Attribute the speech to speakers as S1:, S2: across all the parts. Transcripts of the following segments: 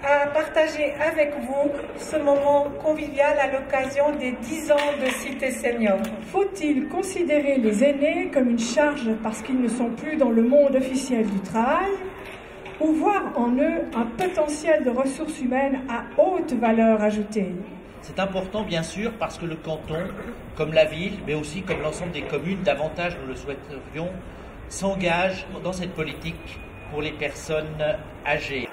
S1: à partager avec vous ce moment convivial à l'occasion des 10 ans de Cité Senior.
S2: Faut-il considérer les aînés comme une charge parce qu'ils ne sont plus dans le monde officiel du travail, ou voir en eux un potentiel de ressources humaines à haute valeur ajoutée?
S3: C'est important bien sûr parce que le canton, comme la ville, mais aussi comme l'ensemble des communes, davantage nous le souhaiterions, s'engage dans cette politique pour les personnes âgées.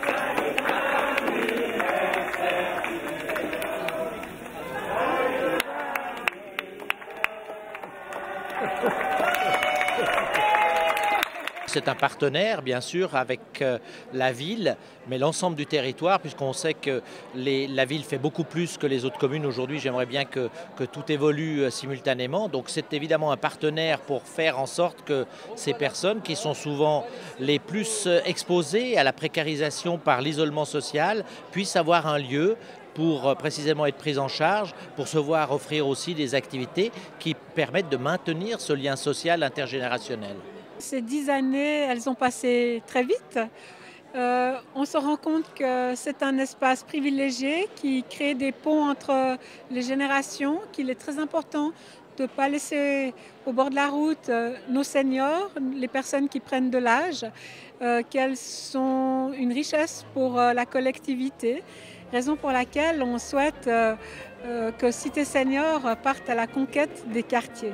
S3: C'est un partenaire, bien sûr, avec la ville, mais l'ensemble du territoire, puisqu'on sait que la ville fait beaucoup plus que les autres communes. Aujourd'hui, j'aimerais bien que tout évolue simultanément. Donc c'est évidemment un partenaire pour faire en sorte que ces personnes, qui sont souvent les plus exposées à la précarisation par l'isolement social, puissent avoir un lieu pour précisément être prises en charge, pour se voir offrir aussi des activités qui permettent de maintenir ce lien social intergénérationnel.
S4: Ces 10 années, elles ont passé très vite. On se rend compte que c'est un espace privilégié qui crée des ponts entre les générations, qu'il est très important de ne pas laisser au bord de la route nos seniors, les personnes qui prennent de l'âge, qu'elles sont une richesse pour la collectivité, raison pour laquelle on souhaite que Cité Senior parte à la conquête des quartiers.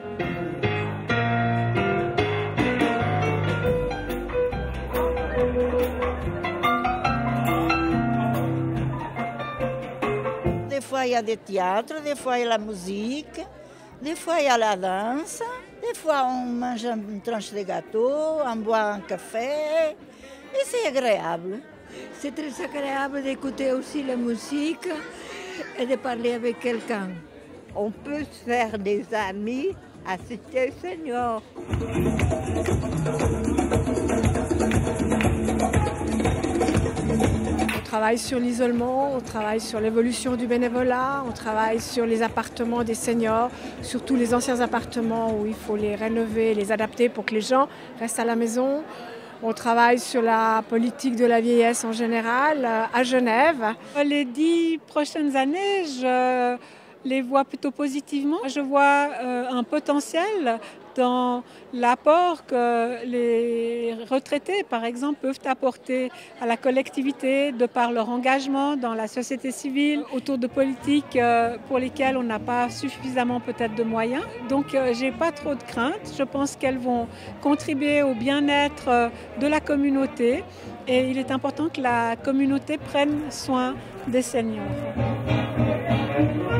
S5: Des fois, il y a des théâtres, des fois, il y a la musique, des fois, il y a la danse, des fois, on mange une tranche de gâteau, on boit un café, et c'est agréable.
S6: C'est très agréable d'écouter aussi la musique et de parler avec quelqu'un.
S7: On peut se faire des amis à Cité Senior.
S2: On travaille sur l'isolement, on travaille sur l'évolution du bénévolat, on travaille sur les appartements des seniors, surtout les anciens appartements où il faut les rénover, les adapter pour que les gens restent à la maison. On travaille sur la politique de la vieillesse en général à Genève.
S4: Les 10 prochaines années, je les vois plutôt positivement. Je vois un potentiel dans l'apport que les retraités, par exemple, peuvent apporter à la collectivité de par leur engagement dans la société civile autour de politiques pour lesquelles on n'a pas suffisamment peut-être de moyens. Donc j'ai pas trop de craintes. Je pense qu'elles vont contribuer au bien-être de la communauté et il est important que la communauté prenne soin des seniors.